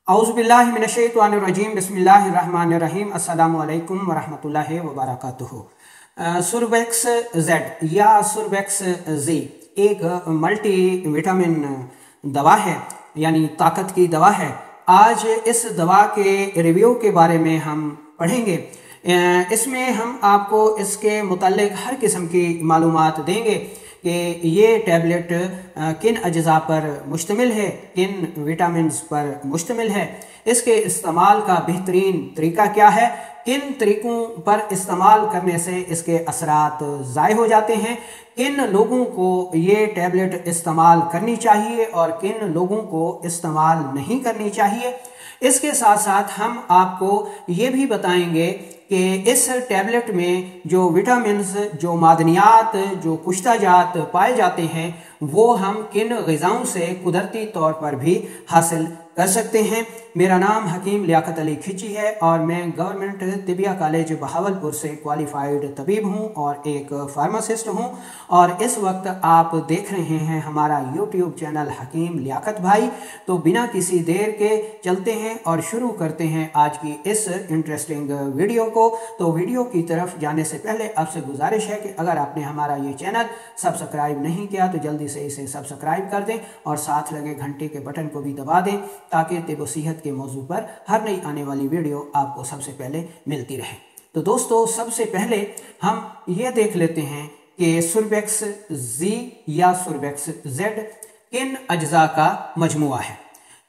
औज़ुबिल्लाहि मिनश्शैतानिर्रजीम बिस्मिल्लाहिर्रहमानिर्रहीम अस्सलामु अलैकुम वरहमतुल्लाहि वबरकातुहू। सुरबैक्स जेड या सुरबैक्स जी एक मल्टी विटामिन दवा है, यानी ताकत की दवा है। आज इस दवा के रिव्यू के बारे में हम पढ़ेंगे। इसमें हम आपको इसके मुताल्लिक हर किस्म की मालूमात देंगे कि ये टैबलेट किन अज्जा पर मुश्तमिल है, किन विटामिन्स पर मुश्तमिल है, इसके इस्तेमाल का बेहतरीन तरीका क्या है, किन तरीक़ों पर इस्तेमाल करने से इसके असरात ज़ाय हो जाते हैं, किन लोगों को ये टैबलेट इस्तेमाल करनी चाहिए और किन लोगों को इस्तेमाल नहीं करनी चाहिए। इसके साथ साथ हम आपको ये भी बताएंगे कि इस टैबलेट में जो विटामिन्स, जो मादनियात, जो कुश्ता जात पाए जाते हैं वो हम किन ग़िज़ाओं से कुदरती तौर पर भी हासिल कर सकते हैं। मेरा नाम हकीम लियाकत अली खिची है और मैं गवर्नमेंट तिबिया कॉलेज बहावलपुर से क्वालिफाइड तबीब हूं और एक फार्मासिस्ट हूं, और इस वक्त आप देख रहे हैं हमारा यूट्यूब चैनल हकीम लियाकत भाई। तो बिना किसी देर के चलते हैं और शुरू करते हैं आज की इस इंटरेस्टिंग वीडियो को। तो वीडियो की तरफ जाने से पहले आपसे गुजारिश है कि अगर आपने हमारा ये चैनल सब्सक्राइब नहीं किया तो जल्दी से इसे सब्सक्राइब कर दें और साथ लगे घंटे के बटन को भी दबा दें ताकि तिब सेहत के मौजू पर हर नई आने वाली वीडियो आपको सबसे पहले मिलती रहे। तो दोस्तों, सबसे पहले हम ये देख लेते हैं कि सुरबैक्स जी या सुरबैक्स जेड किन अज्जा का मजमुआ है।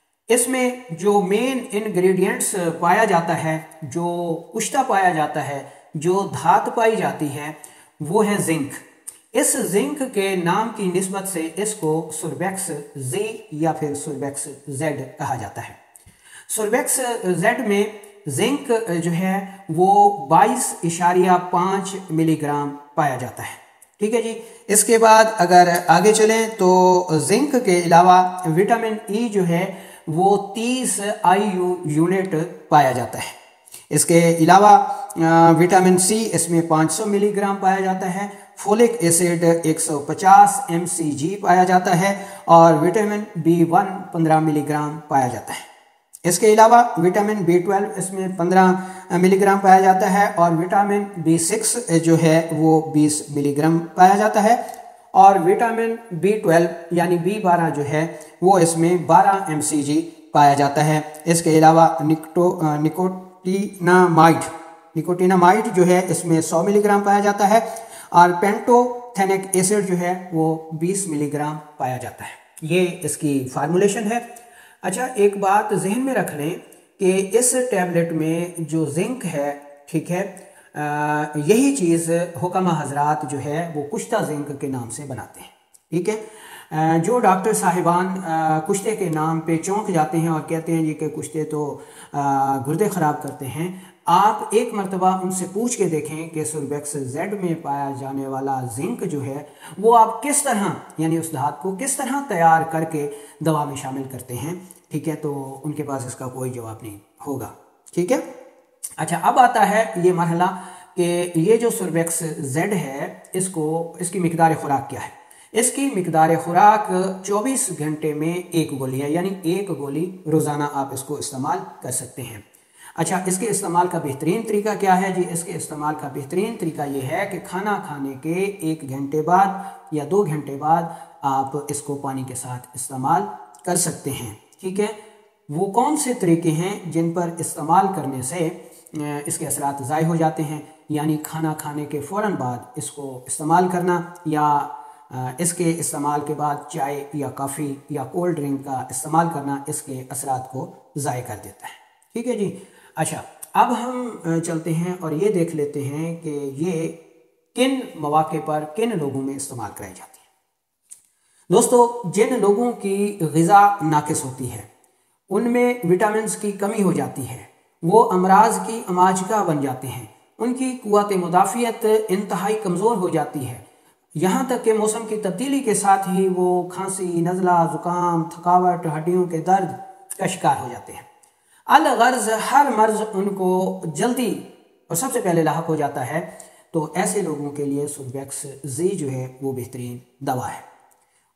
इसमें जो मेन इंग्रेडिएंट्स पाया जाता है, जो कुश्ता पाया जाता है, जो धात पाई जाती है, वो है जिंक। इस जिंक के नाम की निस्बत से इसको सुरबैक्स जी या फिर सुरबैक्स जेड कहा जाता है। सुरबैक्स जेड में जिंक जो है वो 22.5 मिलीग्राम पाया जाता है। ठीक है जी। इसके बाद अगर आगे चलें तो जिंक के अलावा विटामिन ई जो है वो 30 IU यूनिट पाया जाता है। इसके अलावा विटामिन सी इसमें 500 मिलीग्राम पाया जाता है, फोलिक एसिड 150 mcg पाया जाता है और विटामिन B1 15 मिलीग्राम पाया जाता है। इसके अलावा विटामिन B12 इसमें 15 मिलीग्राम पाया जाता है और विटामिन B6 जो है वो 20 मिलीग्राम पाया जाता है और विटामिन B12 यानी B12 जो है वो इसमें 12 mcg पाया जाता है। इसके अलावा निकोटिनामाइड जो है इसमें 100 मिलीग्राम पाया जाता है और पेंटोथेनिक एसिड जो है वो 20 मिलीग्राम पाया जाता है। ये इसकी फार्मूलेशन है। अच्छा, एक बात जहन में रख लें कि इस टैबलेट में जो जिंक है, ठीक है, यही चीज़ हुक्मा हजरात जो है वो कुश्ता जिंक के नाम से बनाते हैं। ठीक है। जो डॉक्टर साहिबान कुश्ते के नाम पे चौंक जाते हैं और कहते हैं जी कि कुश्ते तो गुर्दे ख़राब करते हैं, आप एक मरतबा उनसे पूछ के देखें कि सुरबैक्स जेड में पाया जाने वाला जिंक जो है वो आप किस तरह, यानी उस धात को किस तरह तैयार करके दवा में शामिल करते हैं। ठीक है, तो उनके पास इसका कोई जवाब नहीं होगा। ठीक है। अच्छा, अब आता है ये मरहला कि ये जो सुरबैक्स जेड है इसकी मिकदार खुराक क्या है। इसकी मिकदार खुराक 24 घंटे में एक गोली है, यानी एक गोली रोज़ाना आप इसको इस्तेमाल कर सकते हैं। अच्छा, इसके इस्तेमाल का बेहतरीन तरीका क्या है जी। इसके इस्तेमाल का बेहतरीन तरीका ये है कि खाना खाने के 1 घंटे बाद या 2 घंटे बाद आप इसको पानी के साथ इस्तेमाल कर सकते हैं। ठीक है। वो कौन से तरीके हैं जिन पर इस्तेमाल करने से इसके असरात ज़ाय हो जाते हैं, यानी खाना खाने के फ़ौरन बाद इसको इस्तेमाल करना या इसके इस्तेमाल के बाद चाय या कॉफ़ी या कोल्ड ड्रिंक का इस्तेमाल करना इसके असरात को ज़ाय कर देता है। ठीक है जी। अच्छा, अब हम चलते हैं और ये देख लेते हैं कि ये किन मौके पर किन लोगों में इस्तेमाल कराई जाती है। दोस्तों, जिन लोगों की ग़िज़ा नाक़िस होती है, उनमें विटामिन्स की कमी हो जाती है, वो अमराज की अमाजगा बन जाते हैं, उनकी क़ुव्वत मुदाफ़ियत इंतहाई कमज़ोर हो जाती है, यहाँ तक कि मौसम की तब्दीली के साथ ही वो खांसी, नज़ला, ज़ुकाम, थकावट, हड्डियों के दर्द का शिकार हो जाते हैं। अलगर्ज हर मर्ज उनको जल्दी और सबसे पहले लाहक हो जाता है। तो ऐसे लोगों के लिए सुरबैक्स जी जो है वो बेहतरीन दवा है।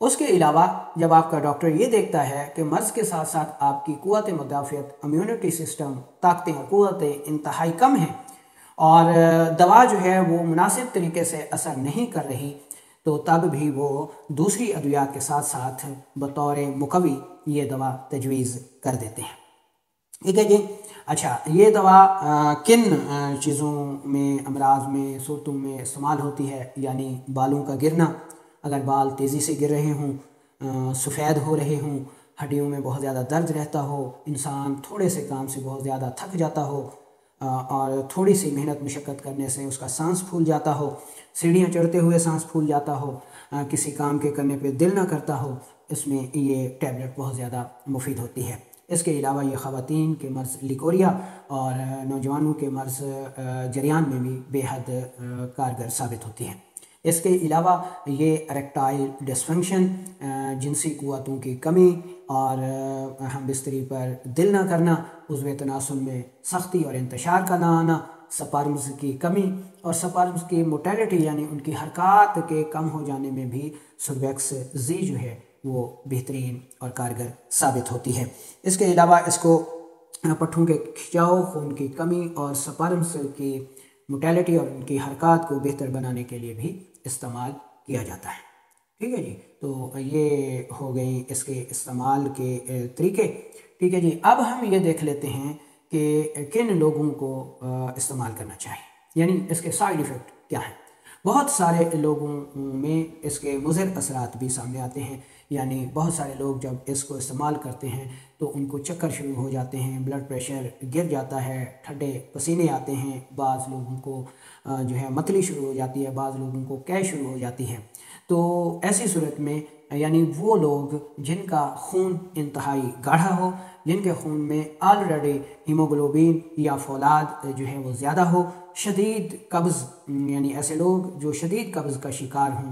اس کے علاوہ جب آپ کا ڈاکٹر یہ دیکھتا ہے کہ مرض کے ساتھ ساتھ آپ کی قوت مدافعت، امیونٹی سسٹم، طاقتیں اور قوتیں انتہائی کم ہیں اور دوا جو ہے وہ مناسب طریقے سے اثر نہیں کر رہی، تو تب بھی وہ دوسری ادویات کے ساتھ ساتھ بطور مقوی یہ دوا تجویز کر دیتے ہیں۔ ٹھیک ہے جی۔ اچھا، یہ دوا کن چیزوں میں، امراض میں، صورتوں میں استعمال ہوتی ہے؟ یعنی بالوں کا گرنا، اگر بال تیزی سے گر رہے ہوں، سفید ہو رہے ہوں، ہڈیوں میں بہت زیادہ درد رہتا ہو، انسان تھوڑے سے کام سے بہت زیادہ تھک جاتا ہو اور تھوڑی سی محنت مشقت کرنے سے اس کا سانس پھول جاتا ہو، سیڑھیاں چڑھتے ہوئے سانس پھول جاتا ہو، کسی کام کے کرنے پہ دل نہ کرتا ہو، اس میں یہ ٹیبلٹ بہت زیادہ مفید ہوتی ہے۔ اس کے علاوہ یہ خواتین کے مرض لیکوریا اور نوجوانوں کے مرض جریان میں بھی بے حد کارگر ثابت ہوتی ہے۔ اس کے علاوہ یہ اریکٹائل ڈسفنکشن، جنسی قوتوں کی کمی اور ہم بستری پر دل نہ کرنا، عضو تناسل میں سختی اور انتشار کا نہ آنا، سپارمز کی کمی اور سپارمز کی موٹیلٹی یعنی ان کی حرکات کے کم ہو جانے میں بھی سوربیکس زی جو ہے وہ بہترین اور کارگر ثابت ہوتی ہے۔ اس کے علاوہ اس کو پٹھوں کے کھچاؤ، خون کی کمی اور سپارمز کی موٹیلٹی اور ان کی حرکات کو بہتر بنانے کے لیے بھی استعمال کیا جاتا ہے۔ ٹھیک ہے جی، تو یہ ہو گئی اس کے استعمال کے طریقے۔ ٹھیک ہے جی، اب ہم یہ دیکھ لیتے ہیں کہ کن لوگوں کو استعمال کرنا چاہیے، یعنی اس کے سائیڈ ایفیکٹ کیا ہیں۔ بہت سارے لوگوں میں اس کے مضر اثرات بھی سامنے آتے ہیں، یعنی بہت سارے لوگ جب اس کو استعمال کرتے ہیں تو ان کو چکر شروع ہو جاتے ہیں، بلڈ پریشر گر جاتا ہے، ٹھنڈے پسینے آتے ہیں، بعض لوگوں کو جو ہے متلی شروع ہو جاتی ہے، بعض لوگوں کو قے شروع ہو جاتی ہے۔ تو ایسی صورت میں یعنی وہ لوگ جن کا خون انتہائی گاڑھا ہو، جن کے خون میں آلریڈی ہیموگلوبین یا فولاد جو ہے وہ زیادہ ہو، شدید قبض یعنی ایسے لوگ جو شدید قبض کا شکار ہوں،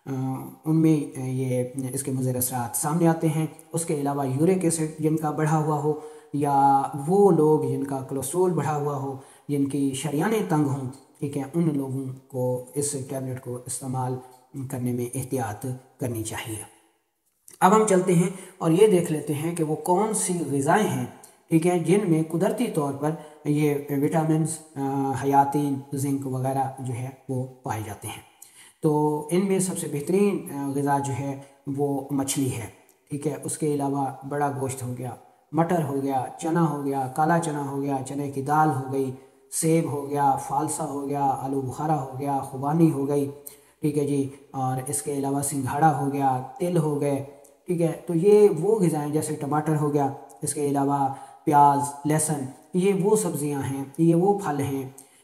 ان میں یہ اس کے مضر اثرات سامنے آتے ہیں۔ اس کے علاوہ یورک ایسڈ جن کا بڑھا ہوا ہو، یا وہ لوگ جن کا کولیسٹرول بڑھا ہوا ہو، جن کی شریانیں تنگ ہوں، ٹھیک ہے، ان لوگوں کو اس ٹیبلٹ کو استعمال کرنے میں احتیاط کرنی چاہیے۔ اب ہم چلتے ہیں اور یہ دیکھ لیتے ہیں کہ وہ کون سی غذائیں ہیں، ٹھیک ہے، جن میں قدرتی طور پر یہ وٹامنز، حیاتین، زنک وغیرہ جو ہے وہ پائے جاتے ہیں۔ تو ان میں سب سے بہترین غذا جو ہے وہ مچھلی ہے، ٹھیک ہے۔ اس کے علاوہ بڑا گوشت ہو گیا، مٹر ہو گیا، چنا ہو گیا، کالا چنا ہو گیا، چنے کی دال ہو گئی، سیب ہو گیا، فالسا ہو گیا، آلو بخارا ہو گیا، خوبانی ہو گئی، ٹھیک ہے جی، اور اس کے علاوہ سنگھاڑا ہو گیا، تل ہو گئے، ٹھیک ہے۔ تو یہ وہ غذائیں جیسے ٹماٹر ہو گیا، اس کے علاوہ پیاز، لہسن، یہ وہ سبزیاں ہیں، یہ وہ پھل ہیں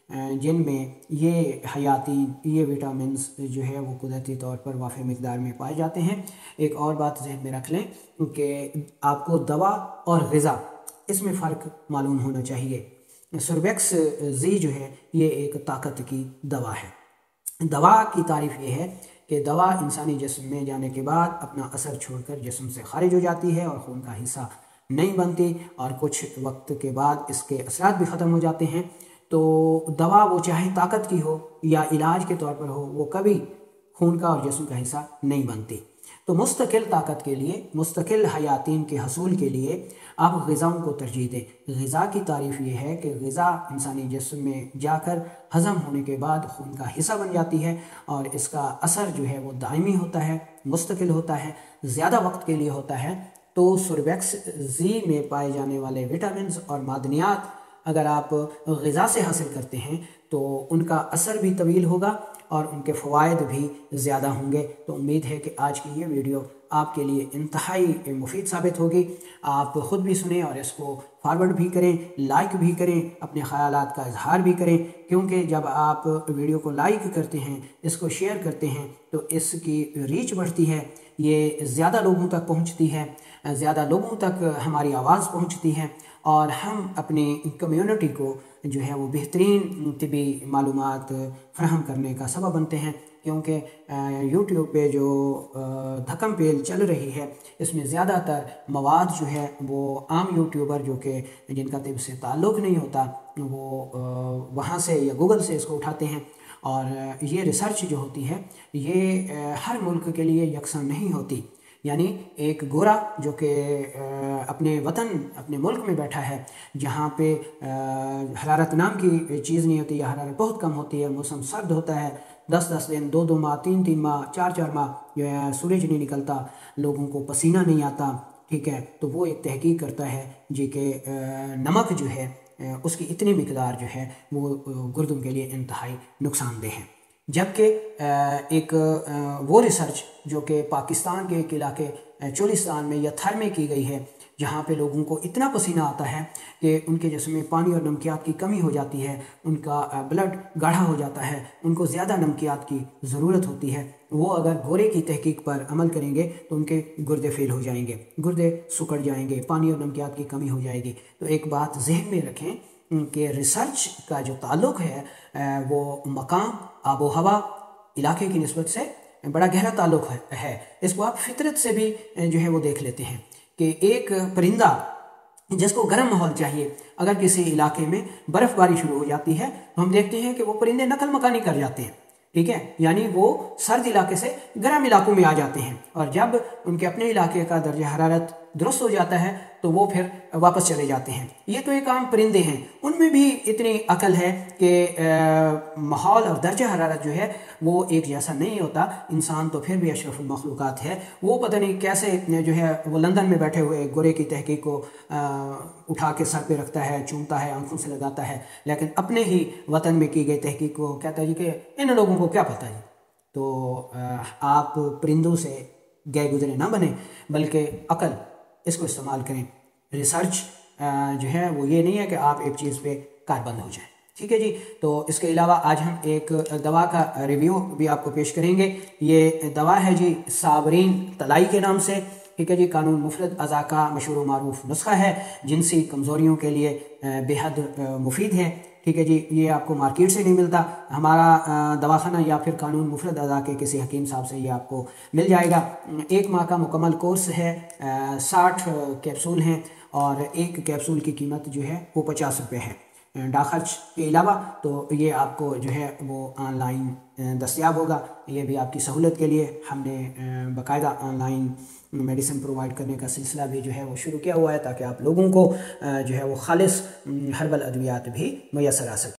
جن میں یہ حیاتین، یہ وٹامنز جو ہے وہ قدرتی طور پر وافر مقدار میں پائے جاتے ہیں۔ ایک اور بات ذہن میں رکھ لیں کہ آپ کو دوا اور غذا اس میں فرق معلوم ہونا چاہیے۔ سوربیکس زی جو ہے یہ ایک طاقت کی دوا ہے۔ دوا کی تعریف یہ ہے کہ دوا انسانی جسم میں جانے کے بعد اپنا اثر چھوڑ کر جسم سے خارج ہو جاتی ہے اور خون کا حصہ نہیں بنتی، اور کچھ وقت کے بعد اس کے اثرات بھی ختم ہو جاتے ہیں۔ تو دوا وہ چاہے طاقت کی ہو یا علاج کے طور پر ہو، وہ کبھی خون کا اور جسم کا حصہ نہیں بنتی۔ تو مستقل طاقت کے لیے، مستقل حیاتین کے حصول کے لیے آپ غذاؤں کو ترجیح دیں۔ غذا کی تعریف یہ ہے کہ غذا انسانی جسم میں جا کر ہضم ہونے کے بعد خون کا حصہ بن جاتی ہے، اور اس کا اثر جو ہے وہ دائمی ہوتا ہے، مستقل ہوتا ہے، زیادہ وقت کے لیے ہوتا ہے۔ تو سوربیکس زی میں پائے جانے والے وٹامنز اور معدنیات اگر آپ غذا سے حاصل کرتے ہیں تو ان کا اثر بھی طویل ہوگا اور ان کے فوائد بھی زیادہ ہوں گے۔ تو امید ہے کہ آج کی یہ ویڈیو آپ کے لیے انتہائی مفید ثابت ہوگی۔ آپ خود بھی سنیں اور اس کو فارورڈ بھی کریں، لائک بھی کریں، اپنے خیالات کا اظہار بھی کریں، کیونکہ جب آپ ویڈیو کو لائک کرتے ہیں، اس کو شیئر کرتے ہیں، تو اس کی ریچ بڑھتی ہے، یہ زیادہ لوگوں تک پہنچتی ہے، زیادہ لوگوں تک ہماری آواز پہنچتی ہے، اور ہم اپنی کمیونٹی کو جو ہے وہ بہترین طبی معلومات فراہم کرنے کا سبب بنتے ہیں۔ کیونکہ یوٹیوب پہ جو دھکم پیل چل رہی ہے، اس میں زیادہ تر مواد جو ہے وہ عام یوٹیوبر جو کہ جن کا طب سے تعلق نہیں ہوتا، وہ وہاں سے یا گوگل سے اس کو اٹھاتے ہیں، اور یہ ریسرچ جو ہوتی ہے یہ ہر ملک کے لیے یکساں نہیں ہوتی۔ یعنی ایک گورا جو کہ اپنے وطن اپنے ملک میں بیٹھا ہے جہاں پہ حرارت نام کی چیز نہیں ہوتی، یا حرارت بہت کم ہوتی ہے، موسم سرد ہوتا ہے، 10 دن 2 ماہ 3 ماہ 4 ماہ جو ہے سورج نہیں نکلتا، لوگوں کو پسینہ نہیں آتا، ٹھیک ہے، تو وہ ایک تحقیق کرتا ہے جی کہ نمک جو ہے اس کی اتنی مقدار جو ہے وہ گردم کے لیے انتہائی نقصان دہ ہے۔ جبکہ ایک وہ ریسرچ جو کہ پاکستان کے ایک علاقے چولستان میں یا تھر میں کی گئی ہے، جہاں پہ لوگوں کو اتنا پسینہ آتا ہے کہ ان کے جسم میں پانی اور نمکیات کی کمی ہو جاتی ہے، ان کا بلڈ گاڑھا ہو جاتا ہے، ان کو زیادہ نمکیات کی ضرورت ہوتی ہے، وہ اگر گورے کی تحقیق پر عمل کریں گے تو ان کے گردے فیل ہو جائیں گے، گردے سکڑ جائیں گے، پانی اور نمکیات کی کمی ہو جائے گی۔ تو ایک بات ذہن میں رکھیں کہ ریسرچ کا جو تعلق ہے وہ مقام، آب و ہوا، علاقے کی نسبت سے بڑا گہرا تعلق ہے۔ اس کو آپ فطرت سے بھی جو ہے وہ دیکھ لیتے ہیں کہ ایک پرندہ جس کو گرم ماحول چاہیے، اگر کسی علاقے میں برف باری شروع ہو جاتی ہے تو ہم دیکھتے ہیں کہ وہ پرندے نقل مکانی کر جاتے ہیں، ٹھیک ہے، یعنی وہ سرد علاقے سے گرم علاقوں میں آ جاتے ہیں، اور جب ان کے اپنے علاقے کا درجہ حرارت درست ہو جاتا ہے تو وہ پھر واپس چلے جاتے ہیں۔ یہ تو ایک عام پرندے ہیں، ان میں بھی اتنی عقل ہے کہ ماحول اور درجہ حرارت جو ہے وہ ایک جیسا نہیں ہوتا۔ انسان تو پھر بھی اشرف المخلوقات ہے، وہ پتہ نہیں کیسے جو ہے وہ لندن میں بیٹھے ہوئے گورے کی تحقیق کو اٹھا کے سر پہ رکھتا ہے، چومتا ہے، آنکھوں سے لگاتا ہے، لیکن اپنے ہی وطن میں کی گئی تحقیق کو کہتا ہے جی کہ ان لوگوں کو کیا پتہ ہے۔ تو آپ پرندوں سے گئے گزرے نہ بنیں، بلکہ عقل اس کو استعمال کریں۔ ریسرچ جو ہے وہ یہ نہیں ہے کہ آپ ایک چیز پہ کاربند ہو جائیں، ٹھیک ہے جی۔ تو اس کے علاوہ آج ہم ایک دوا کا ریویو بھی آپ کو پیش کریں گے۔ یہ دوا ہے جی صابرین طلائی کے نام سے، ٹھیک ہے جی۔ قانون مفرد اعضاء کا مشہور و معروف نسخہ ہے، جنسی کمزوریوں کے لیے بے حد مفید ہے، ٹھیک ہے جی۔ یہ آپ کو مارکیٹ سے نہیں ملتا، ہمارا دواخانہ یا پھر قانون مفرد اعضاء کے کسی حکیم صاحب سے یہ آپ کو مل جائے گا۔ 1 ماہ کا مکمل کورس ہے، 60 کیپسول ہیں، اور ایک کیپسول کی قیمت جو ہے وہ 50 روپے ہے ڈاک خرچ کے علاوہ۔ تو یہ آپ کو جو ہے وہ آن لائن دستیاب ہوگا۔ یہ بھی آپ کی سہولت کے لیے ہم نے باقاعدہ آن لائن میڈیسن پرووائڈ کرنے کا سلسلہ بھی جو ہے وہ شروع کیا ہوا ہے، تاکہ آپ لوگوں کو جو ہے وہ خالص ہربل ادویات بھی میسر آ سکیں۔